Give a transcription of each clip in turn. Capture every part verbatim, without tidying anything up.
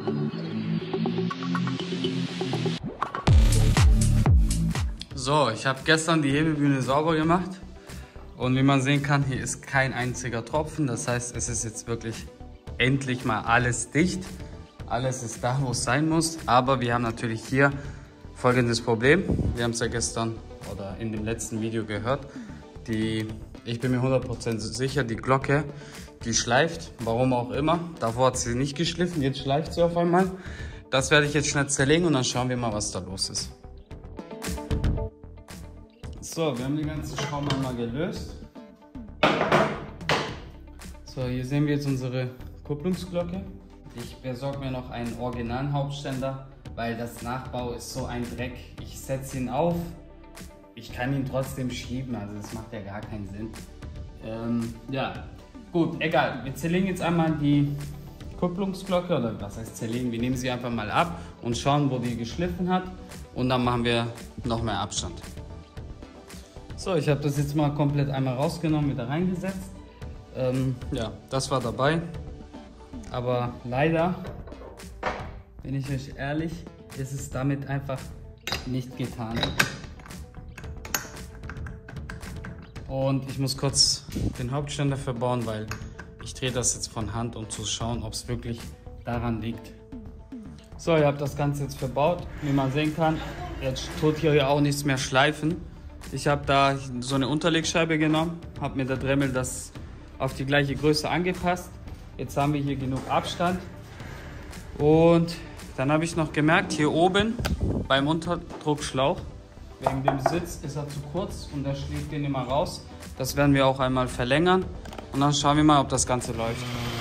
So, ich habe gestern die Hebebühne sauber gemacht und wie man sehen kann, hier ist kein einziger Tropfen. Das heißt, es ist jetzt wirklich endlich mal alles dicht. Alles ist da, wo es sein muss. Aber wir haben natürlich hier folgendes Problem. Wir haben es ja gestern oder in dem letzten Video gehört. Die, ich bin mir hundert Prozent sicher, die Glocke, die schleift. Warum auch immer. Davor hat sie nicht geschliffen, jetzt schleift sie auf einmal. Das werde ich jetzt schnell zerlegen und dann schauen wir mal, was da los ist. So, wir haben die ganze Schraube einmal gelöst. So, hier sehen wir jetzt unsere Kupplungsglocke. Ich besorge mir noch einen originalen Hauptständer, weil das Nachbau ist so ein Dreck. Ich setze ihn auf, ich kann ihn trotzdem schieben, also das macht ja gar keinen Sinn. Ähm, ja, gut, egal. Wir zerlegen jetzt einmal die Kupplungsglocke, oder was heißt zerlegen? Wir nehmen sie einfach mal ab und schauen, wo die geschliffen hat und dann machen wir noch mehr Abstand. So, ich habe das jetzt mal komplett einmal rausgenommen, wieder reingesetzt. Ähm, ja, das war dabei. Aber leider, bin ich euch ehrlich, ist es damit einfach nicht getan. Und ich muss kurz den Hauptständer verbauen, weil ich drehe das jetzt von Hand, um zu schauen, ob es wirklich daran liegt. So, ihr habt das Ganze jetzt verbaut. Wie man sehen kann, jetzt tut hier auch nichts mehr schleifen. Ich habe da so eine Unterlegscheibe genommen, habe mit der Dremel das auf die gleiche Größe angepasst. Jetzt haben wir hier genug Abstand. Und dann habe ich noch gemerkt, hier oben beim Unterdruckschlauch, wegen dem Sitz ist er zu kurz und der schlägt den immer raus. Das werden wir auch einmal verlängern und dann schauen wir mal, ob das Ganze läuft.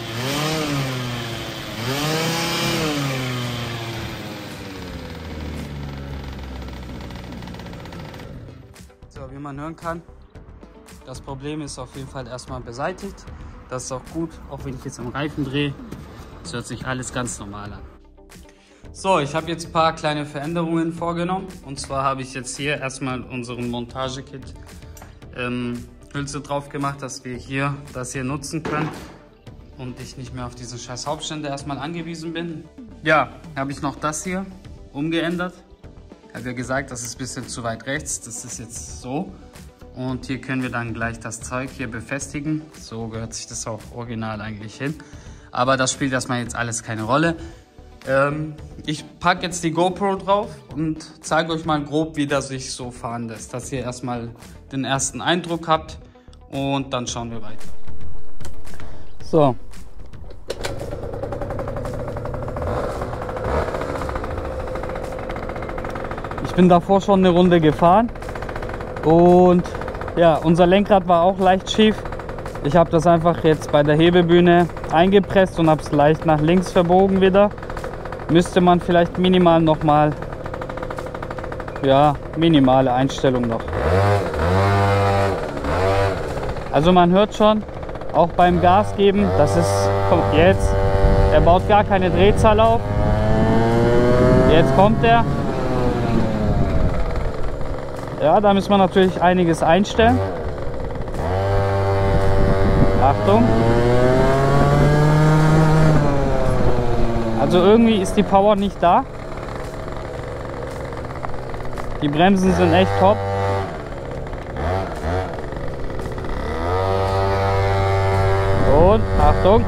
So, wie man hören kann, das Problem ist auf jeden Fall erstmal beseitigt. Das ist auch gut, auch wenn ich jetzt am Reifen drehe. Es hört sich alles ganz normal an. So, ich habe jetzt ein paar kleine Veränderungen vorgenommen. Und zwar habe ich jetzt hier erstmal unseren Montage-Kit ähm, Hülse drauf gemacht, dass wir hier das hier nutzen können und ich nicht mehr auf diesen scheiß Hauptständer erstmal angewiesen bin. Ja, habe ich noch das hier umgeändert. Ich habe ja gesagt, das ist ein bisschen zu weit rechts. Das ist jetzt so. Und hier können wir dann gleich das Zeug hier befestigen. So gehört sich das auch original eigentlich hin. Aber das spielt erstmal jetzt alles keine Rolle. Ähm, ich packe jetzt die GoPro drauf und zeige euch mal grob, wie das sich so fahren lässt. Dass ihr erstmal den ersten Eindruck habt und dann schauen wir weiter. So. Ich bin davor schon eine Runde gefahren und ja, unser Lenkrad war auch leicht schief. Ich habe das einfach jetzt bei der Hebebühne eingepresst und habe es leicht nach links verbogen wieder. Müsste man vielleicht minimal nochmal, ja, minimale Einstellung noch. Also man hört schon, auch beim Gas geben, das ist, kommt jetzt, er baut gar keine Drehzahl auf. Jetzt kommt er. Ja, da müssen wir natürlich einiges einstellen. Achtung. Also irgendwie ist die Power nicht da. Die Bremsen sind echt top. Und Achtung.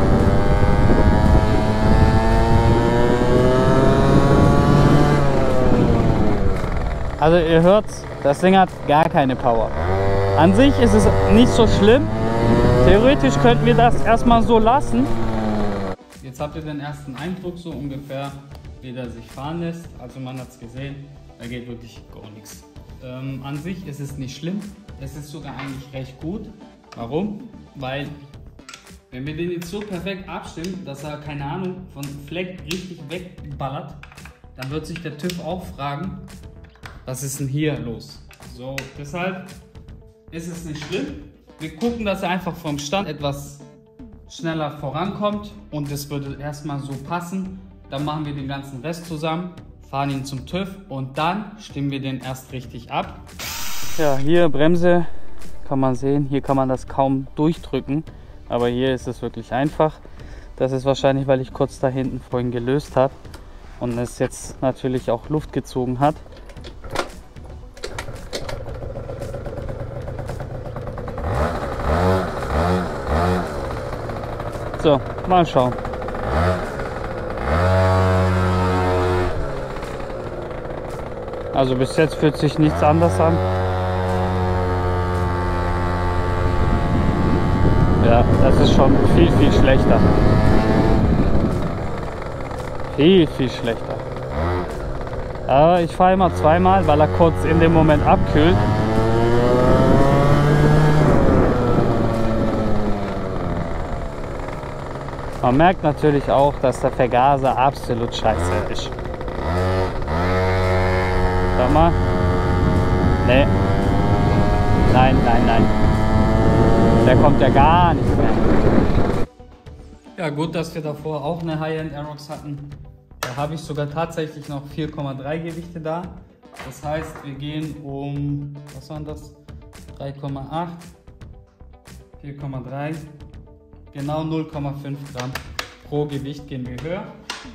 Also ihr hört's, das Ding hat gar keine Power. An sich ist es nicht so schlimm. Theoretisch könnten wir das erstmal so lassen. Jetzt habt ihr den ersten Eindruck so ungefähr, wie der sich fahren lässt. Also man hat es gesehen, da geht wirklich gar nichts. Ähm, an sich ist es nicht schlimm. Es ist sogar eigentlich recht gut. Warum? Weil wenn wir den jetzt so perfekt abstimmen, dass er, keine Ahnung, von Fleck richtig wegballert, dann wird sich der TÜV auch fragen, was ist denn hier los? So, deshalb ist es nicht schlimm. Wir gucken, dass er einfach vom Stand etwas schneller vorankommt und das würde erstmal so passen. Dann machen wir den ganzen Rest zusammen, fahren ihn zum TÜV und dann stimmen wir den erst richtig ab. Ja, hier Bremse kann man sehen, hier kann man das kaum durchdrücken, aber hier ist es wirklich einfach. Das ist wahrscheinlich, weil ich kurz da hinten vorhin gelöst habe und es jetzt natürlich auch Luft gezogen hat. So, mal schauen. Also bis jetzt fühlt sich nichts anders an. Ja, das ist schon viel, viel schlechter. Viel, viel schlechter. Aber ich fahre immer zweimal, weil er kurz in dem Moment abkühlt. Man merkt natürlich auch, dass der Vergaser absolut scheiße ist. Schau mal. Nee. Nein, nein, nein. Der kommt ja gar nicht mehr. Ja, gut, dass wir davor auch eine High-End Aerox hatten. Da habe ich sogar tatsächlich noch vier Komma drei Gewichte da. Das heißt, wir gehen um, was waren das? drei Komma acht, vier Komma drei, genau null Komma fünf Gramm pro Gewicht gehen wir höher.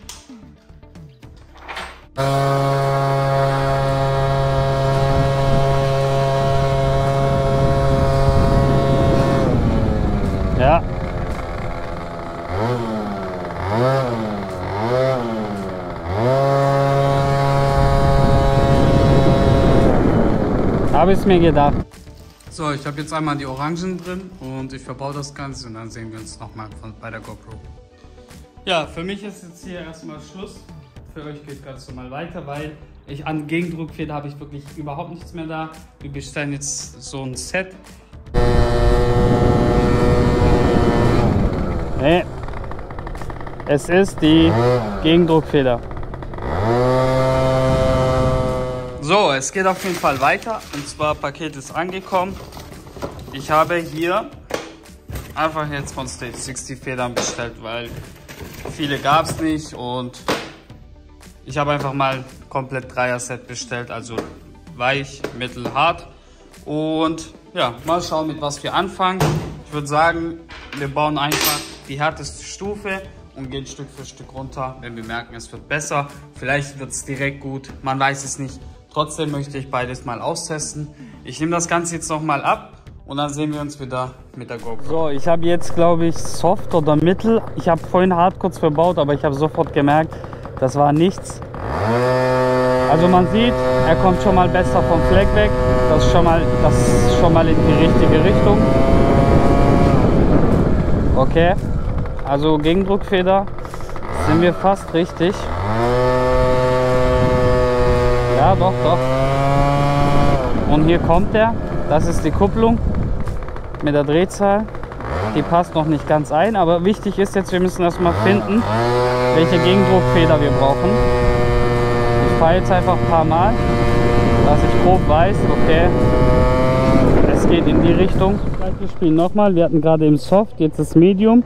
Ja. Habe ich es mir gedacht. So, ich habe jetzt einmal die Orangen drin und ich verbaue das Ganze und dann sehen wir uns nochmal bei der GoPro. Ja, für mich ist jetzt hier erstmal Schluss. Für euch geht ganz normal weiter, weil ich an Gegendruckfeder habe ich wirklich überhaupt nichts mehr da. Wir bestellen jetzt so ein Set. Nee, es ist die Gegendruckfeder. So, es geht auf jeden Fall weiter und zwar Paket ist angekommen. Ich habe hier einfach jetzt von Stage sechzig Federn bestellt, weil viele gab es nicht und ich habe einfach mal komplett Dreier-Set bestellt, also weich, mittel, hart und ja, mal schauen, mit was wir anfangen. Ich würde sagen, wir bauen einfach die härteste Stufe und gehen Stück für Stück runter, wenn wir merken, es wird besser. Vielleicht wird es direkt gut, man weiß es nicht. Trotzdem möchte ich beides mal austesten. Ich nehme das Ganze jetzt noch mal ab und dann sehen wir uns wieder mit der GoPro. So, ich habe jetzt, glaube ich, Soft oder Mittel. Ich habe vorhin hart kurz verbaut, aber ich habe sofort gemerkt, das war nichts. Also man sieht, er kommt schon mal besser vom Fleck weg. Das ist schon mal, das ist schon mal in die richtige Richtung. Okay, also Gegendruckfeder sind wir fast richtig. Ja, doch, doch. Und hier kommt er. Das ist die Kupplung mit der Drehzahl. Die passt noch nicht ganz ein, aber wichtig ist jetzt, wir müssen erstmal finden, welche Gegendruckfeder wir brauchen. Ich fahre jetzt einfach ein paar Mal, dass ich grob weiß, okay, es geht in die Richtung. Wir spielen nochmal. Wir hatten gerade im Soft, jetzt das Medium.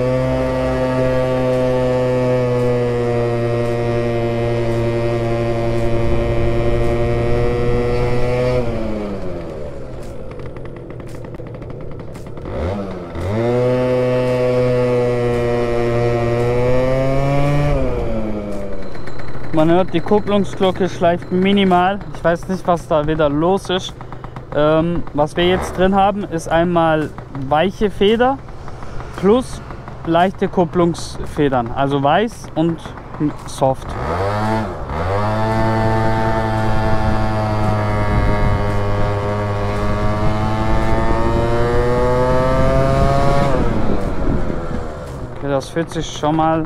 Man hört, die Kupplungsglocke schleift minimal. Ich weiß nicht, was da wieder los ist. Ähm, was wir jetzt drin haben, ist einmal weiche Feder plus leichte Kupplungsfedern. Also weiß und soft. Okay, das fühlt sich schon mal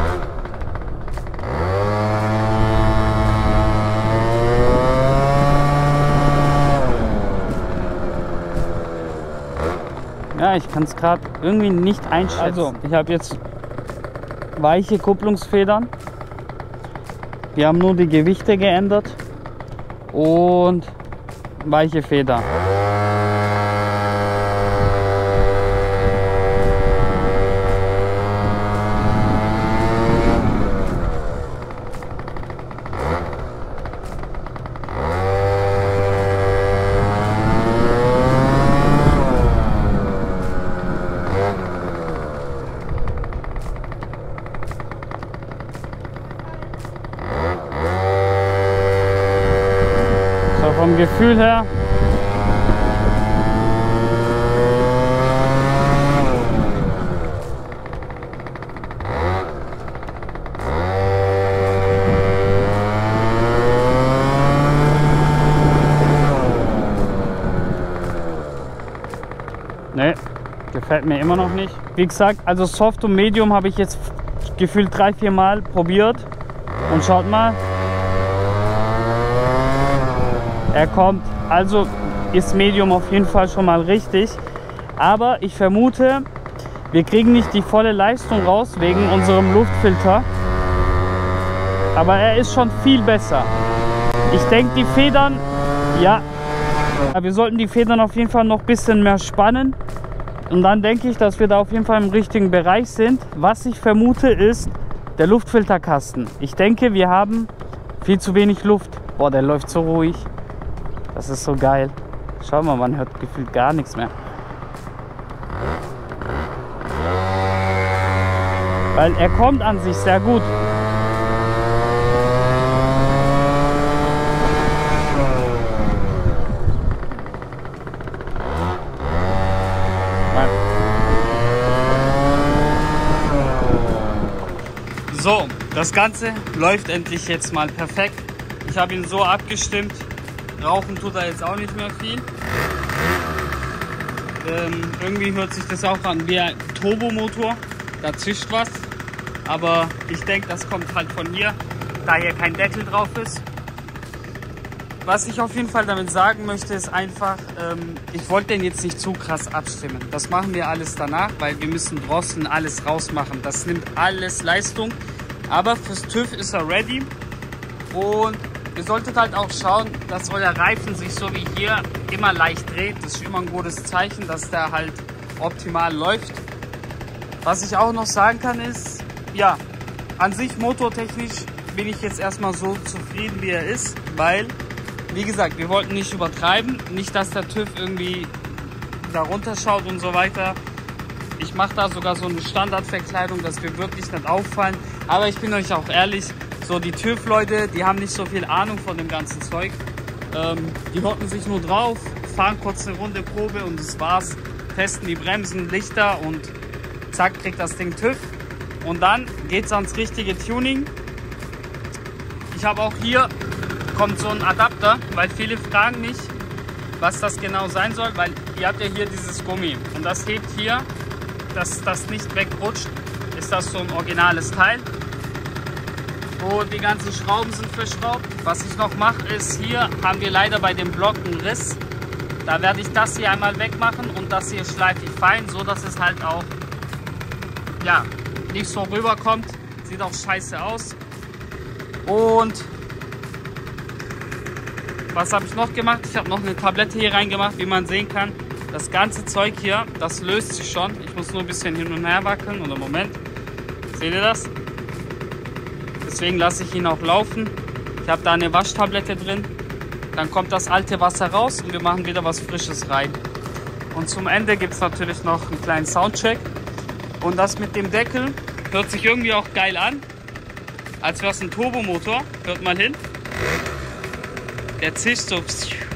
ja, ich kann es gerade irgendwie nicht einschätzen. Also, ich habe jetzt weiche Kupplungsfedern. Wir haben nur die Gewichte geändert und weiche Feder. Gefühl her. Ne, gefällt mir immer noch nicht. Wie gesagt, also Soft und Medium habe ich jetzt gefühlt drei, vier Mal probiert. Und schaut mal. Er kommt. Also ist Medium auf jeden Fall schon mal richtig. Aber ich vermute, wir kriegen nicht die volle Leistung raus wegen unserem Luftfilter. Aber er ist schon viel besser. Ich denke, die Federn, ja, wir sollten die Federn auf jeden Fall noch ein bisschen mehr spannen. Und dann denke ich, dass wir da auf jeden Fall im richtigen Bereich sind. Was ich vermute ist der Luftfilterkasten. Ich denke, wir haben viel zu wenig Luft. Boah, der läuft so ruhig. Das ist so geil. Schau mal, man hört gefühlt gar nichts mehr. Weil er kommt an sich sehr gut. So, das Ganze läuft endlich jetzt mal perfekt. Ich habe ihn so abgestimmt. Rauchen tut er jetzt auch nicht mehr viel. Ähm, irgendwie hört sich das auch an wie ein Turbomotor. Da zischt was. Aber ich denke, das kommt halt von hier, da hier kein Deckel drauf ist. Was ich auf jeden Fall damit sagen möchte, ist einfach, ähm, ich wollte den jetzt nicht zu krass abstimmen. Das machen wir alles danach, weil wir müssen draußen alles rausmachen. Das nimmt alles Leistung. Aber fürs TÜV ist er ready. Und ihr solltet halt auch schauen, dass euer Reifen sich so wie hier immer leicht dreht. Das ist immer ein gutes Zeichen, dass der halt optimal läuft. Was ich auch noch sagen kann ist, ja, an sich motortechnisch bin ich jetzt erstmal so zufrieden, wie er ist. Weil, wie gesagt, wir wollten nicht übertreiben. Nicht, dass der TÜV irgendwie da runterschaut und so weiter. Ich mache da sogar so eine Standardverkleidung, dass wir wirklich nicht auffallen. Aber ich bin euch auch ehrlich, so die TÜV-Leute, die haben nicht so viel Ahnung von dem ganzen Zeug. Ähm, die hocken sich nur drauf, fahren kurz eine Runde Probe und das war's. Testen die Bremsen, Lichter und zack, kriegt das Ding TÜV. Und dann geht's ans richtige Tuning. Ich habe auch hier, kommt so ein Adapter, weil viele fragen mich, was das genau sein soll, weil ihr habt ja hier dieses Gummi und das hebt hier, dass das nicht wegrutscht, ist das so ein originales Teil. Und die ganzen Schrauben sind verschraubt. Was ich noch mache ist, hier haben wir leider bei dem Block einen Riss. Da werde ich das hier einmal wegmachen und das hier schleife ich fein, so dass es halt auch ja, nicht so rüberkommt. Sieht auch scheiße aus. Und was habe ich noch gemacht? Ich habe noch eine Tablette hier reingemacht, wie man sehen kann. Das ganze Zeug hier, das löst sich schon. Ich muss nur ein bisschen hin und her wackeln. Oder Moment, seht ihr das? Deswegen lasse ich ihn auch laufen. Ich habe da eine Waschtablette drin. Dann kommt das alte Wasser raus und wir machen wieder was Frisches rein. Und zum Ende gibt es natürlich noch einen kleinen Soundcheck. Und das mit dem Deckel hört sich irgendwie auch geil an. Als wäre es ein Turbomotor. Hört mal hin. Der zischt so.